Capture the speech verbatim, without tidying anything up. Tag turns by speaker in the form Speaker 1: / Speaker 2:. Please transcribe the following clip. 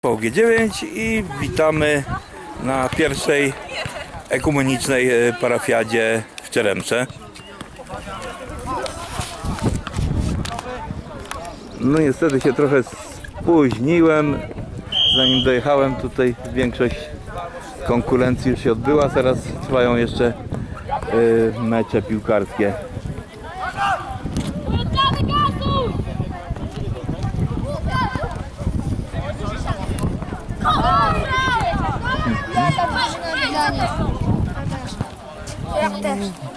Speaker 1: V G dziewięć i witamy na pierwszej ekumenicznej parafiadzie w Czeremsze. No niestety się trochę spóźniłem, zanim dojechałem tutaj. Większość konkurencji już się odbyła, teraz trwają jeszcze yy, mecze piłkarskie.
Speaker 2: Ja też.